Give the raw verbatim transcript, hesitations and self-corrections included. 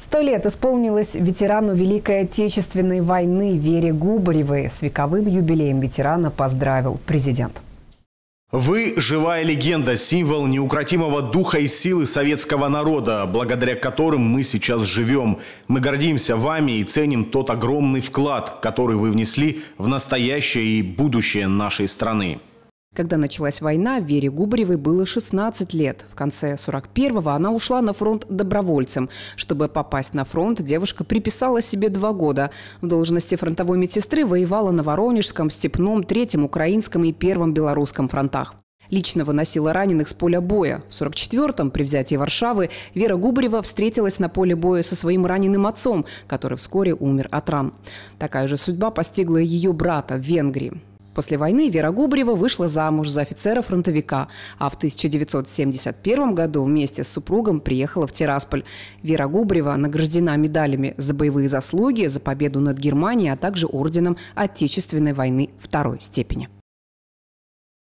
Сто лет исполнилось ветерану Великой Отечественной войны Вере Губаревой. С вековым юбилеем ветерана поздравил президент. Вы – живая легенда, символ неукротимого духа и силы советского народа, благодаря которым мы сейчас живем. Мы гордимся вами и ценим тот огромный вклад, который вы внесли в настоящее и будущее нашей страны. Когда началась война, Вере Губаревой было шестнадцать лет. В конце сорок первого она ушла на фронт добровольцем. Чтобы попасть на фронт, девушка приписала себе два года. В должности фронтовой медсестры воевала на Воронежском, Степном, Третьем Украинском и Первом Белорусском фронтах. Лично выносила раненых с поля боя. В сорок четвёртом, при взятии Варшавы, Вера Губарева встретилась на поле боя со своим раненым отцом, который вскоре умер от ран. Такая же судьба постигла ее брата в Венгрии. После войны Вера Губарева вышла замуж за офицера-фронтовика, а в тысяча девятьсот семьдесят первом году вместе с супругом приехала в Тирасполь. Вера Губарева награждена медалями за боевые заслуги, за победу над Германией, а также орденом Отечественной войны второй степени.